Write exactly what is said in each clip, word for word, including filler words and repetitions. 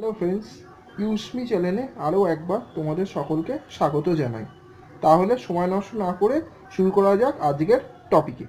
Hello friends, ইউসমি চ্যানেলে আরও একবার তোমাদের সকলকে স্বাগত জানাই। তাহলে সময় নষ্ট না করে শুরু করা যাক আজকের টপিকে।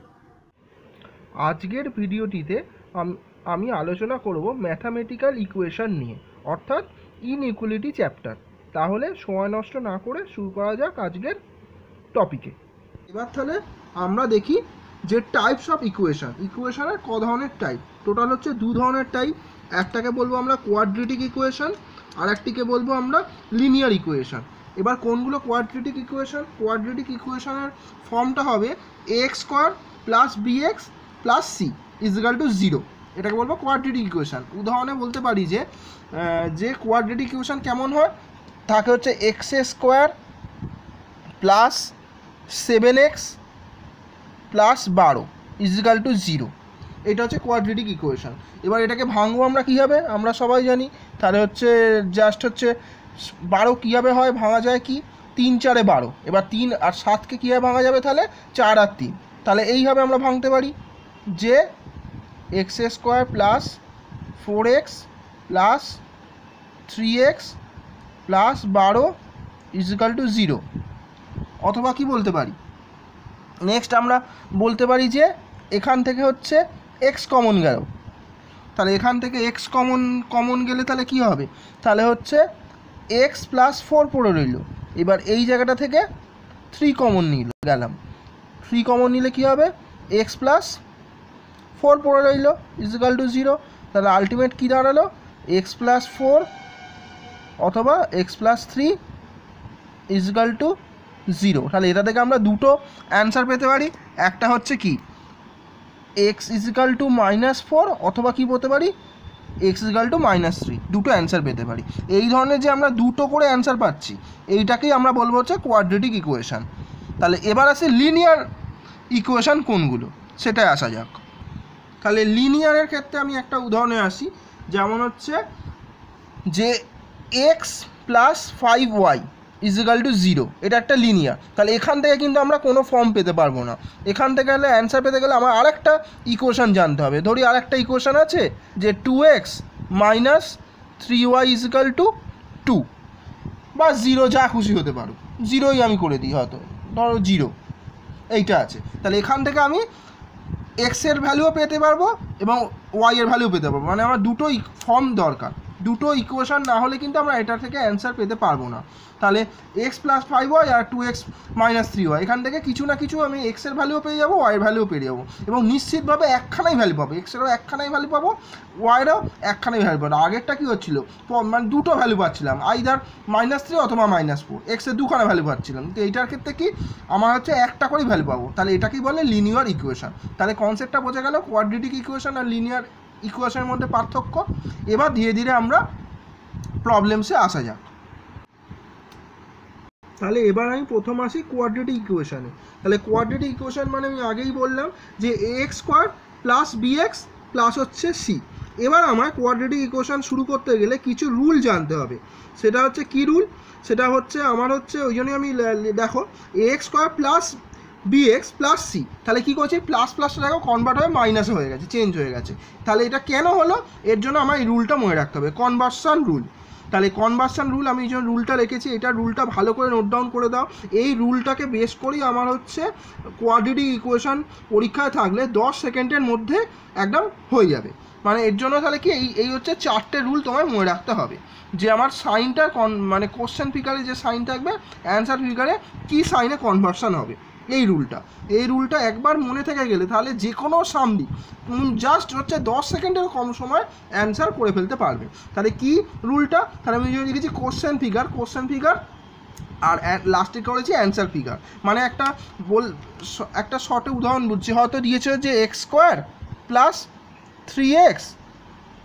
আজকের ভিডিওটিতে আমি আলোচনা করব ম্যাথামেটিক্যাল ইকুয়েশন নিয়ে, অর্থাৎ ইনইকুয়ালিটি চ্যাপ্টার। তাহলে সময় নষ্ট না করে শুরু করা যাক আজকের টপিকে। এবার তাহলে আমরা দেখি যে টাইপস অফ ইকুয়েশন। ইকুয়েশনের ক ধরনের টাইপ? টোটাল হচ্ছে দু ধরনের টাইপ। একটাকে বলবো আমরা কোয়াড্রেটিক ইকুয়েশন, আর একটিকে বলবো আমরা লিনিয়ার ইকুয়েশন। এবার কোনগুলো কোয়াড্রেটিক ইকুয়েশন? কোয়াড্রেটিক ইকুয়েশনের ফর্মটা হবে A X square plus B X plus C is equal to zero. এটাকে বলবো কোয়াড্রেটিক ইকুয়েশন। উদাহরণে বলতে পারি যে যে কোয়াড্রেটিক ইকুয়েশন কেমন হয়, তাকে হচ্ছে X square plus seven X plus বারো ইজ ইকাল টু জিরো। এটা হচ্ছে কোয়াড্রেটিক ইকুয়েশন। এবার এটাকে ভাঙবো আমরা কীভাবে? আমরা সবাই জানি, তাহলে হচ্ছে জাস্ট হচ্ছে বারো কীভাবে হয় ভাঙা যায়, কি তিন চারে বারো। এবার তিন আর সাতকে কীভাবে ভাঙা যাবে? তাহলে চার আর তিন। তাহলে এইভাবে আমরা ভাঙতে পারি যে X square plus four X plus three X plus বারো ইজ ইকাল টু জিরো। অথবা কি বলতে পারি, নেক্সট আমরা বলতে পারি যে এখান থেকে হচ্ছে এক্স কমন গেল, তাহলে এখান থেকে এক্স কমন কমন গেলে তাহলে কি হবে? তাহলে হচ্ছে এক্স প্লাস ফোর পড়ে রইল। এবার এই জায়গাটা থেকে থ্রি কমন নিল গেলাম, থ্রি কমন নিলে কি হবে? এক্স প্লাস ফোর পড়ে রইল ইজ ইকাল টু জিরো। তাহলে আলটিমেট কী দাঁড়ালো? এক্স প্লাস ফোর অথবা X plus three is equal to zero. তাহলে এটা থেকে আমরা দুটো অ্যান্সার পেতে পারি। একটা হচ্ছে কি x is equal to minus four, অথবা কী বলতে পারি x is equal to minus three. দুটো অ্যান্সার পেতে পারি। এই ধরনের যে আমরা দুটো করে অ্যান্সার পাচ্ছি, এইটাকেই আমরা বলবো হচ্ছে কোয়াড্রেটিক ইকুয়েশান। তাহলে এবার আসে লিনিয়ার ইকুয়েশান কোনগুলো, সেটাই আসা যাক। তাহলে লিনিয়ারের ক্ষেত্রে আমি একটা উদাহরণে আসি, যেমন হচ্ছে যে X plus five Y is equal to zero. এটা একটা লিনিয়ার। তাহলে এখান থেকে কিন্তু আমরা কোনো ফর্ম পেতে পারবো না। এখান থেকে গেলে অ্যান্সার পেতে গেলে আমার আরেকটা ইকুয়েশান জানতে হবে। ধরি আরেকটা ইকুয়েশান আছে যে two X minus three Y is equal to two, বা জিরো, যা খুশি হতে পারো, জিরোই আমি করে দিই, হয়তো ধরো জিরো এইটা আছে। তাহলে এখান থেকে আমি এক্সের ভ্যালুও পেতে পারবো এবং ওয়াইয়ের ভ্যালুও পেতে পারবো। মানে আমার দুটো ফর্ম দরকার। দুটো ইকুয়েশান না হলে কিন্তু আমরা এটা থেকে অ্যান্সার পেতে পারবো না। তাহলে এক্স প্লাস ফাইভ ওয়াই আর two X minus three Y, এখান থেকে কিছু না কিছু আমি এক্সের ভ্যালুও পেয়ে যাবো, ওয়াইয়ের ভ্যালুও পেয়ে যাবো, এবং নিশ্চিতভাবে একখানাই ভ্যালু পাবো। এক্সেরও একখানাই ভ্যালু পাবো, ওয়াইয়েরও একখানাই ভ্যালু পাবো। আগেরটা কী হচ্ছিল, মানে দুটো ভ্যালু পাচ্ছিলাম, আইদার মাইনাস থ্রি অথবা মাইনাস ফোর, এক্সের দুখানা ভ্যালু পাচ্ছিলাম। তো এইটার ক্ষেত্রে কি আমার হচ্ছে একটা করেই ভ্যালু পাবো। তাহলে এটাকেই বলে লিনিয়ার ইকুয়েশান। তাহলে কনসেপ্টটা বোঝা গেল কোয়াড্রেটিক ইকুয়েশান আর লিনিয়ার ইকুয়েশনের মধ্যে পার্থক্য। এবার ধীরে ধীরে আমরা প্রবলেমসে আসা যাক। তাহলে এবার আমি প্রথম আসি কোয়াড্রেটিক ইকুয়েশানে। তাহলে কোয়াড্রেটিক ইকুয়েশান মানে আমি আগেই বললাম যে A X square plus B X plus হচ্ছে সি। এবার আমার কোয়াড্রেটিক ইকুয়েশান শুরু করতে গেলে কিছু রুল জানতে হবে। সেটা হচ্ছে কি রুল? সেটা হচ্ছে আমার হচ্ছে ওই জন্যই আমি দেখো A X square plus B X plus C, তাহলে কী করছে প্লাস প্লাসটা দেখো কনভার্ট হয়ে মাইনাসে হয়ে গেছে, চেঞ্জ হয়ে গেছে। তাহলে এটা কেন হলো? এর জন্য আমার এই রুলটা মনে রাখতে হবে, কনভার্সন রুল। তাহলে কনভার্সন রুল, আমি এই জন্য রুলটা রেখেছি, এটা রুলটা ভালো করে নোট ডাউন করে দাও। এই রুলটাকে বেস করেই আমার হচ্ছে কোয়াড্রেটিক ইকুয়েশান পরীক্ষায় থাকলে দশ সেকেন্ডের মধ্যে একদম হয়ে যাবে। মানে এর জন্য তাহলে কি এই এই হচ্ছে চারটে রুল তোমায় মনে রাখতে হবে, যে আমার সাইনটা কন মানে কোশ্চেন ফিগারে যে সাইন থাকবে, অ্যান্সার ফিগারে কী সাইনে কনভার্সন হবে, এই রুলটা এই রুলটা একবার মনে থেকে গেলে তাহলে যে কোনো সামনে জাস্ট হচ্ছে দশ সেকেন্ডের কম সময় অ্যান্সার করে ফেলতে পারবে। তাহলে কি রুলটা? তাহলে আমি যদি লিখেছি কোশ্চেন ফিগার, কোশ্চেন ফিগার আর লাস্টে করেছি অ্যান্সার ফিগার। মানে একটা বল একটা শর্টে উদাহরণ বুঝছি, হয়তো দিয়েছে যে X square plus three X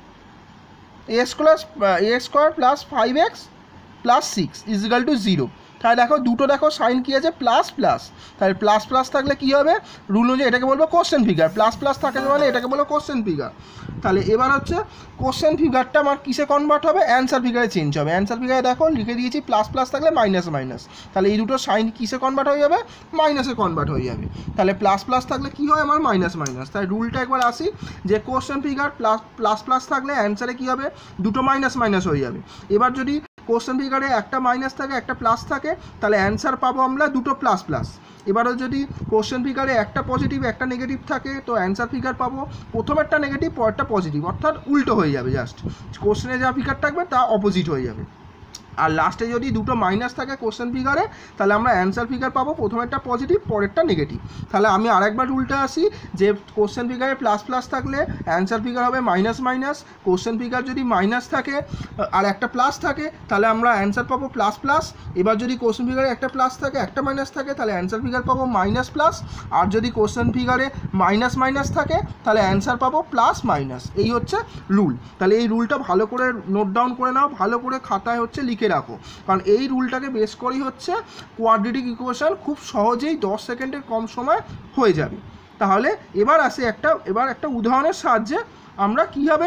A square A square plus five X plus six is equal to zero. তাহলে দেখো দুটো দেখো সাইন কী আছে প্লাস প্লাস, তাহলে প্লাস প্লাস থাকলে কী হবে রুল অনুযায়ী এটাকে বলবো কোশ্চেন ফিগার, প্লাস প্লাস থাকে মানে এটাকে বলবো কোশ্চেন ফিগার। তাহলে এবার হচ্ছে কোশ্চেন ফিগারটা আমার কিসে কনভার্ট হবে, অ্যান্সার ফিগারে চেঞ্জ হবে। অ্যান্সার ফিগারে দেখো লিখে দিয়েছি প্লাস প্লাস থাকলে মাইনাস মাইনাস, তাহলে এই দুটো সাইন কিসে কনভার্ট হয়ে যাবে, মাইনাসে কনভার্ট হয়ে যাবে। তাহলে প্লাস প্লাস থাকলে কী হয় আমার মাইনাস মাইনাস। তাই রুলটা একবার আসি যে question figure plus plus plus থাকলে অ্যান্সারে কী হবে দুটো মাইনাস মাইনাস হয়ে যাবে। এবার যদি কোশ্চেন ফিগারে একটা মাইনাস থাকে একটা প্লাস থাকে তাহলে অ্যান্সার পাবো আমরা দুটো প্লাস প্লাস। এবারও যদি কোশ্চেন ফিগারে একটা পজিটিভ একটা নেগেটিভ থাকে তো অ্যান্সার ফিগার পাবো প্রথম একটা নেগেটিভ পরেরটা পজিটিভ, অর্থাৎ উল্টো হয়ে যাবে, জাস্ট কোশ্চেনে যা ফিগার থাকবে তা অপোজিট হয়ে যাবে। আর লাস্টে যদি দুটো মাইনাস থাকে কোশ্চেন ফিগারে তাহলে আমরা অ্যান্সার ফিগার পাবো প্রথমেরটা পজিটিভ পরেরটা নেগেটিভ। তাহলে আমি আরেকবার রুলটা আসি যে কোশ্চেন ফিগারে প্লাস প্লাস থাকলে অ্যান্সার ফিগার হবে মাইনাস মাইনাস, কোশ্চেন ফিগার যদি মাইনাস থাকে আর একটা প্লাস থাকে তাহলে আমরা অ্যান্সার পাবো প্লাস প্লাস। এবার যদি কোশ্চেন ফিগারে একটা প্লাস থাকে একটা মাইনাস থাকে তাহলে অ্যান্সার ফিগার পাবো মাইনাস প্লাস, আর যদি কোশ্চেন ফিগারে মাইনাস মাইনাস থাকে তাহলে অ্যান্সার পাবো প্লাস মাইনাস। এই হচ্ছে রুল। তাহলে এই রুলটা ভালো করে নোট ডাউন করে নাও, ভালো করে খাতায় হচ্ছে লিখে রাখো, কারণ এই রুলটাকে বেস করেই হচ্ছে কোয়াড্রেটিক ইকুয়েশন খুব সহজেই দশ সেকেন্ডের কম সময় হয়ে যাবে। তাহলে এবার আসে একটা এবার একটা উদাহরণের সাহায্যে আমরা কীভাবে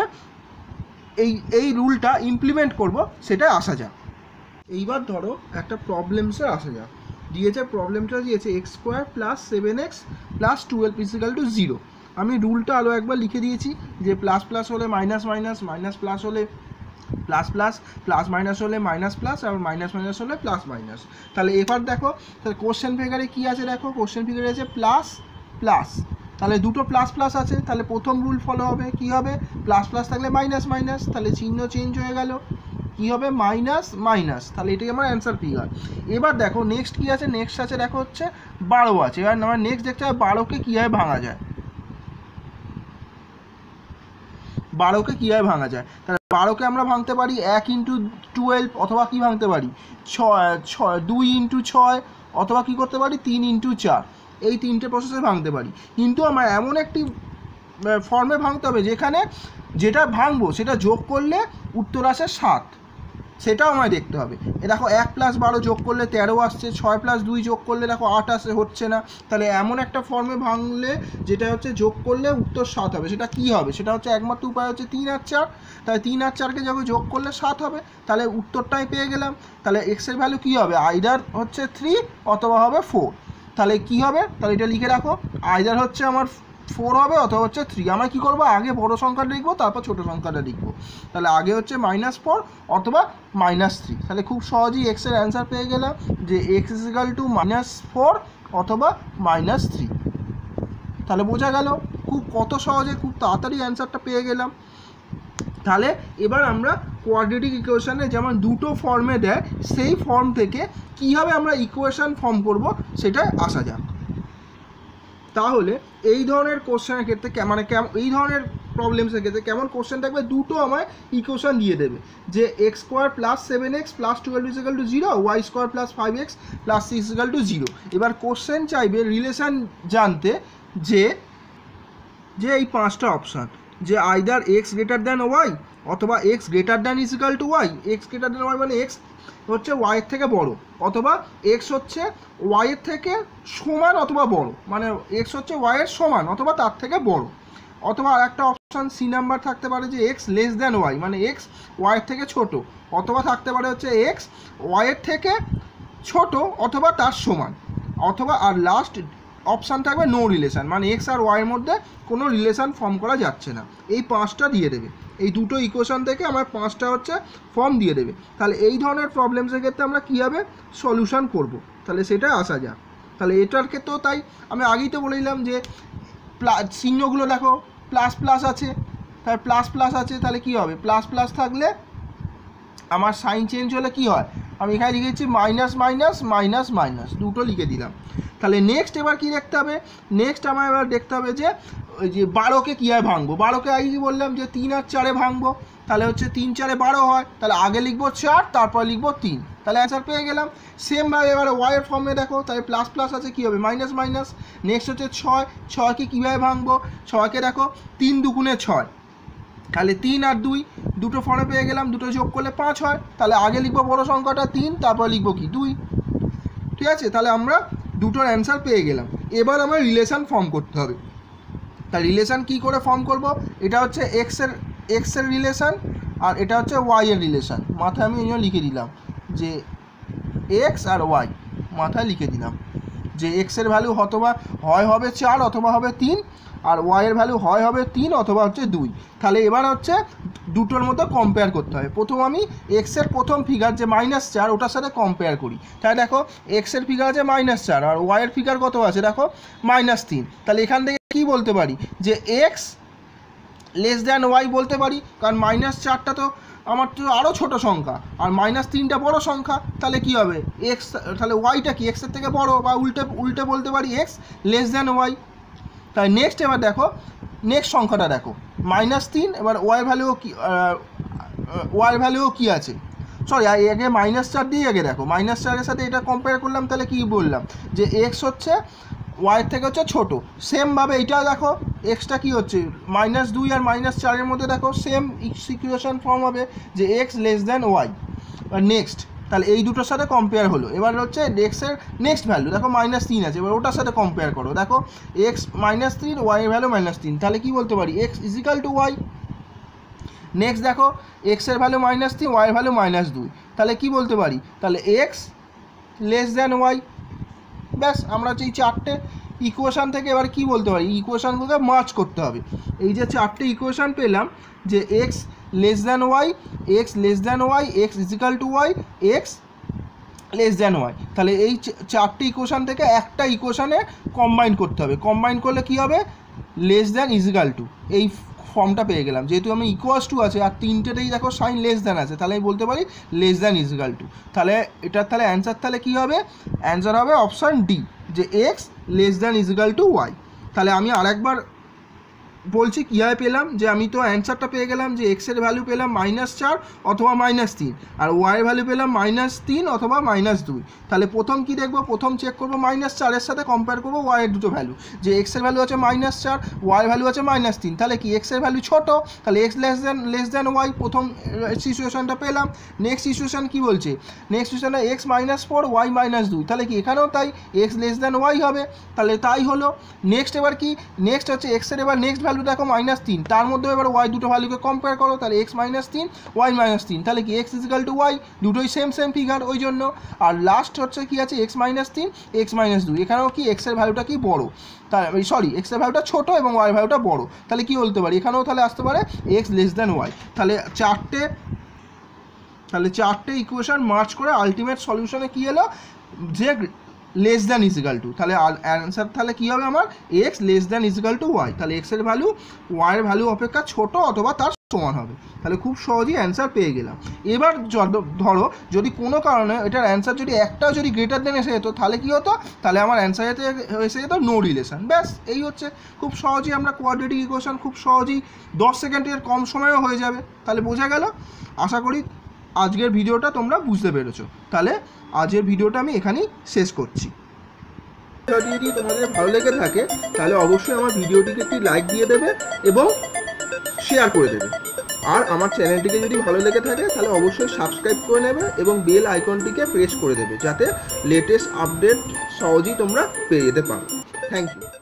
এই এই রুলটা ইমপ্লিমেন্ট করব সেটা আসা যাক। এইবার ধরো একটা প্রবলেমসে আসা যাক। দিয়েছে প্রবলেমটা দিয়েছে X square plus seven X plus twelve is equal to zero. আমি রুলটা আরও একবার লিখে দিয়েছি যে প্লাস প্লাস হলে মাইনাস মাইনাস, মাইনাস প্লাস হলে প্লাস প্লাস, প্লাস মাইনাস হলে মাইনাস প্লাস, আর মাইনাস মাইনাস হলে প্লাস মাইনাস। তাহলে এবার দেখো তাহলে কোশ্চেন ফিগারে কী আছে, দেখো কোশ্চেন ফিগারে আছে প্লাস প্লাস, তাহলে দুটো প্লাস প্লাস আছে, তাহলে প্রথম রুল ফলো হবে কী হবে প্লাস প্লাস থাকলে মাইনাস মাইনাস, তাহলে চিহ্ন চেঞ্জ হয়ে গেল কী হবে মাইনাস মাইনাস, তাহলে এটাই আমার অ্যান্সার ফিগার। এবার দেখো নেক্সট কী আছে, নেক্সট আছে দেখো হচ্ছে বারো আছে। এবার আমার নেক্সট দেখতে হবে বারোকে কীভাবে ভাঙা যায়, বারোকে কীভাবে ভাঙা যায়। তাহলে বারোকে আমরা ভাঙতে পারি এক ইন্টু টুয়েলভ, অথবা কী ভাঙতে পারি ছয় ছয় দুই ইন্টু ছয়, অথবা কী করতে পারি তিন ইন্টু চার, এই তিনটে প্রসেসে ভাঙতে পারি। কিন্তু আমার এমন একটি ফর্মে ভাঙতে হবে যেখানে যেটা ভাঙবো সেটা যোগ করলে উত্তর আসে সাত, সেটাও আমায় দেখতে হবে। এ দেখো এক প্লাস বারো যোগ করলে তেরো আসছে, ছয় প্লাস দুই যোগ করলে দেখো আট আসে, হচ্ছে না। তাহলে এমন একটা ফর্মে ভাঙলে যেটা হচ্ছে যোগ করলে উত্তর সাত হবে, সেটা কী হবে, সেটা হচ্ছে একমাত্র উপায় হচ্ছে তিন আর চার। তাহলে তিন আর চারকে যখন যোগ করলে সাত হবে, তাহলে উত্তরটাই পেয়ে গেলাম। তাহলে এক্সের ভ্যালু কী হবে, আইদার হচ্ছে থ্রি অথবা হবে ফোর। তাহলে কী হবে, তাহলে এটা লিখে রাখো, আইদার হচ্ছে আমার ফোর হবে অথবা হচ্ছে থ্রি। আমরা কী করবো আগে বড়ো সংখ্যাটা লিখবো তারপর ছোটো সংখ্যাটা লিখবো। তাহলে আগে হচ্ছে মাইনাস ফোর অথবা মাইনাস থ্রি। তাহলে খুব সহজেই এক্সের অ্যান্সার পেয়ে গেলাম যে X is equal to minus four অথবা মাইনাস থ্রি। তাহলে বোঝা গেল খুব কত সহজে খুব তাড়াতাড়ি অ্যান্সারটা পেয়ে গেলাম। তাহলে এবার আমরা কোয়াড্রেটিক ইকুয়েশনে যেমন দুটো ফর্মে দেয় সেই ফর্ম থেকে কীভাবে আমরা ইকুয়েশন ফর্ম করব সেটাই আসা যাক। তাহলে এই ধরনের কোশ্চেনের ক্ষেত্রে মানে কেমন এই ধরনের প্রবলেমসের ক্ষেত্রে কেমন কোশ্চেন থাকবে, দুটো আমায় ইকুয়েশন দিয়ে দেবে যে X square plus seven X plus twelve is equal to zero, Y square plus five X plus six is equal to zero. এবার কোশ্চেন চাইবে রিলেশন জানতে যে যে এই পাঁচটা অপশান যে either X greater than Y অথবা X greater than is equal to Y, X greater than Y মানে এক্স হচ্ছে ওয়াইয়ের থেকে বড়, অথবা এক্স হচ্ছে ওয়াইয়ের থেকে সমান অথবা বড়, মানে এক্স হচ্ছে ওয়াইয়ের সমান অথবা তার থেকে বড়। অথবা আর একটা অপশান সি নাম্বার থাকতে পারে যে এক্স লেস দ্যান ওয়াই মানে এক্স ওয়াইয়ের থেকে ছোট, অথবা থাকতে পারে হচ্ছে এক্স ওয়াইয়ের থেকে ছোট অথবা তার সমান, অথবা আর লাস্ট অপশান থাকবে নো রিলেশান মানে এক্স আর ওয়াইয়ের মধ্যে কোনো রিলেশান ফর্ম করা যাচ্ছে না। এই পাঁচটা দিয়ে দেবে, এই দুটো ইকুয়েশন থেকে আমার পাঁচটা হচ্ছে ফর্ম দিয়ে দেবে। তাহলে এই ধরনের প্রবলেমসের ক্ষেত্রে আমরা কীভাবে সলিউশন করব, তাহলে সেটা আসা যাক। তাহলে এটার ক্ষেত্রেও তাই, আমি আগেই তো বলে দিলাম যে প্লাস চিহ্নগুলো দেখো প্লাস প্লাস আছে, তাহলে প্লাস প্লাস আছে তাহলে কী হবে প্লাস প্লাস থাকলে আমার সাইন চেঞ্জ হলে কি হয়, আমি এখানে লিখেছি মাইনাস মাইনাস মাইনাস মাইনাস দুটো লিখে দিলাম। তাহলে নেক্সট এবার কী দেখতে হবে, নেক্সট আমার এবার দেখতে হবে যে ওই যে বারোকে কীভাবে ভাঙবো। বারোকে আগে কি বললাম যে তিন আর চারে ভাঙবো, তাহলে হচ্ছে তিন চারে বারো হয়, তাহলে আগে লিখবো চার তারপর লিখবো তিন, তাহলে অ্যান্সার পেয়ে গেলাম। সেমভাবে এবারে ওয়াইয়ের ফর্মে দেখো তাহলে প্লাস প্লাস আছে কী হবে মাইনাস মাইনাস। নেক্সট হচ্ছে ছয়, ছয়কে কীভাবে ভাঙবো, ছয়কে দেখো তিন দুগুণে ছয়, তাহলে তিন আর দুই দুটো ফর্মে পেয়ে গেলাম, দুটো যোগ করলে পাঁচ হয়, তাহলে আগে লিখবো বড়ো সংখ্যাটা তিন তারপর লিখবো কি দুই। ঠিক আছে, তাহলে আমরা দুটোর অ্যান্সার পেয়ে গেলাম। এবার আমার রিলেশান ফর্ম করতে হবে। তা রিলেশান কী করে ফর্ম করব? এটা হচ্ছে এক্সের এক্সের রিলেশান আর এটা হচ্ছে ওয়াইয়ের রিলেশান। মাথায় আমি এই জন্য লিখে দিলাম যে এক্স আর ওয়াই, মাথায় লিখে দিলাম যে এক্সের ভ্যালু অথবা হয় হবে চার অথবা হবে তিন, আর ওয়াইয়ের ভ্যালু হয় হবে তিন অথবা হচ্ছে দুই। তাহলে এবার হচ্ছে দুটোর মধ্যে কম্পেয়ার করতে হবে। প্রথম আমি এক্সের প্রথম ফিগার যে মাইনাস চার ওটার সাথে কম্পেয়ার করি। তাহলে দেখো এক্সের ফিগার আছে মাইনাস চার আর ওয়াইয়ের ফিগার কত আছে দেখো মাইনাস তিন। তাহলে এখান থেকে কী বলতে পারি যে এক্স লেস দ্যান ওয়াই বলতে পারি, কারণ মাইনাস চারটা তো আমার তো আরও ছোটো সংখ্যা আর মাইনাস তিনটা বড়ো সংখ্যা। তাহলে কী হবে এক্স, তাহলে ওয়াইটা কি এক্সের থেকে বড়ো, বা উল্টে উল্টে বলতে পারি এক্স লেস দ্যান ওয়াই। তাই নেক্সট এবার দেখো নেক্সট সংখ্যাটা দেখো মাইনাস তিন, এবার ওয়াই ভ্যালুও কি ওয়াই ভ্যালুও কী আছে, সরি আগে মাইনাস চার দিয়ে আগে দেখো মাইনাস চারের সাথে এটা কম্পেয়ার করলাম। তাহলে কী বললাম যে এক্স হচ্ছে ওয়াইয়ের থেকে হচ্ছে ছোটো। সেমভাবে এইটা দেখো এক্সটা কী হচ্ছে মাইনাস দুই আর মাইনাস চারের মধ্যে দেখো সেম ইকুয়েশন ফর্ম হবে যে এক্স লেস দ্যান ওয়াই। আর নেক্সট তাহলে এই দুটোর সাথে কম্পেয়ার হলো। এবার হচ্ছে এক্সের নেক্সট ভ্যালু দেখো মাইনাস তিন আছে, এবার ওটার সাথে কম্পেয়ার করো, দেখো এক্স মাইনাস তিন ওয়াইয়ের ভ্যালু মাইনাস তিন। তাহলে কী বলতে পারি x is equal to y. Next দেখো এক্সের ভ্যালু মাইনাস তিন ওয়াইয়ের ভ্যালু মাইনাস দুই। তাহলে কী বলতে পারি তাহলে এক্স লেস দ্যান ওয়াই। ব্যাস আমরা হচ্ছে এই চারটে ইকুয়েশান থেকে এবার কি বলতে পারি ইকুয়েশানগুলোকে মার্জ করতে হবে। এই যে চারটে ইকুয়েশান পেলাম যে x less than y, x less than y, x is equal to Y, x less than y. তাহলে এই চারটে ইকুয়েশান থেকে একটা ইকুয়েশানে কম্বাইন করতে হবে। কম্বাইন করলে কি হবে লেস দ্যান ইজিক্যাল টু, এই ফর্মটা পেয়ে গেলাম। যেহেতু আমি ইকুয়ালস টু আছে আর তিনটেতেই দেখো সাইন লেস দ্যান আছে, তাহলে আমি বলতে পারি লেস দ্যান ইজিক্যাল টু। তাহলে এটার তাহলে অ্যান্সার তাহলে কী হবে অ্যান্সার হবে অপশান ডি যে x less than is equal to y. তাহলে আমি আরেকবার বলছি কীভাবে পেলাম, যে আমি তো অ্যান্সারটা পেয়ে গেলাম যে এক্সের ভ্যালু পেলাম মাইনাস চার অথবা মাইনাস তিন আর ওয়াইয়ের ভ্যালু পেলাম মাইনাস তিন অথবা মাইনাস দুই। তাহলে প্রথম কি দেখবো প্রথম চেক করবো মাইনাস চারের সাথে কম্পেয়ার করবো ওয়াইয়ের দুটো ভ্যালু, যে এক্সের ভ্যালু আছে মাইনাস চার ওয়াইয়ের ভ্যালু আছে মাইনাস তিন। তাহলে কি এক্সের ভ্যালু ছোটো, তাহলে x less than less than y প্রথম সিচুয়েশনটা পেলাম। নেক্সট সিচুয়েশন কী বলছে নেক্সট সিচুয়েশনে x minus four y minus দুই, তাহলে কি এখানেও তাই এক্স লেস দ্যান ওয়াই হবে, তাহলে তাই হলো। নেক্সট এবার কি নেক্সট হচ্ছে এক্সের এবার নেক্সট ভ্যালু দেখো মাইনাস তিন, তার মধ্যে এবার ওয়াই দুটো ভ্যালুকে কম্পেয়ার করো, তাহলে এক্স মাইনাস তিন ওয়াই মাইনাস তিন, তাহলে কি এক্স ইজিক্যাল টু ওয়াই, দুটোই সেম সেম ফিগার ওই জন্য। আর লাস্ট হচ্ছে কি আছে এক্স মাইনাস তিন এক্স মাইনাস দুই, এখানেও কি এক্সের ভ্যালুটা কি বড়ো, তাই সরি এক্সের ভ্যালুটা ছোটো এবং ওয়াই ভ্যালুটা বড়ো। তাহলে কি বলতে পারি এখানেও তাহলে আসতে পারে এক্স লেস দ্যান ওয়াই। তাহলে চারটে তাহলে চারটে ইকুয়েশন মার্চ করে আলটিমেট সলিউশনে কী এলো যে লেস দ্যান ইজিক্যাল টু। তাহলে অ্যান্সার তাহলে কী হবে আমার x less than is equal to y. তাহলে এক্সের ভ্যালু ওয়াইয়ের ভ্যালু অপেক্ষা ছোটো অথবা তার সমান হবে। তাহলে খুব সহজেই অ্যান্সার পেয়ে গেলাম। এবার ধরো যদি কোনো কারণে এটার অ্যান্সার যদি একটাও যদি গ্রেটার দেন এসে যেত তাহলে কী হতো, তাহলে আমার অ্যান্সার এসে যেত নো রিলেশন। ব্যাস এই হচ্ছে খুব সহজেই আমরা কোয়াড্রেটিক ইকুয়েশন খুব সহজেই দশ সেকেন্ডের কম সময়েও হয়ে যাবে। তাহলে বোঝা গেল, আশা করি আজকের ভিডিওটা তোমরা বুঝতে পেরেছো। তাহলে আজকের ভিডিওটা আমি এখানেই শেষ করছি। যদি তোমাদের ভালো লেগে থাকে তাহলে অবশ্যই আমার ভিডিওটিকে একটি লাইক দিয়ে দেবে এবং শেয়ার করে দেবে। আর আমার চ্যানেলটিকে যদি ভালো লেগে থাকে তাহলে অবশ্যই সাবস্ক্রাইব করে নেবে এবং বেল আইকনটিকে প্রেস করে দেবে যাতে লেটেস্ট আপডেট সহজেই তোমরা পেয়ে যেতে পারো। Thank you.